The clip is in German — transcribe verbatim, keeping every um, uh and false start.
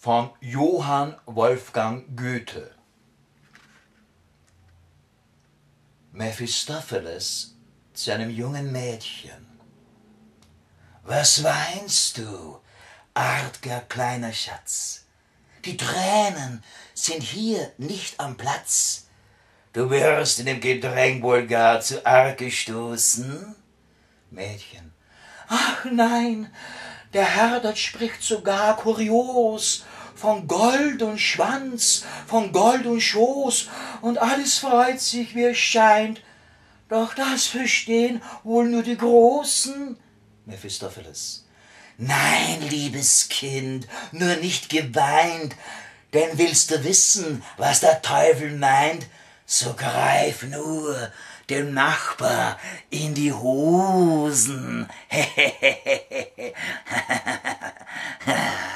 von Johann Wolfgang Goethe. Mephistopheles zu einem jungen Mädchen. Was weinst du, arger kleiner Schatz? Die Tränen sind hier nicht am Platz. Du wirst in dem Gedräng wohl gar zu arg gestoßen. Mädchen. Ach nein, der Herr dort spricht sogar kurios, von Gold und Schwanz, von Gold und Schoß, und alles freut sich, wie es scheint. Doch das verstehen wohl nur die Großen. Mephistopheles. Nein, liebes Kind, nur nicht geweint, denn willst du wissen, was der Teufel meint, so greif nur dem Nachbar in die Hosen.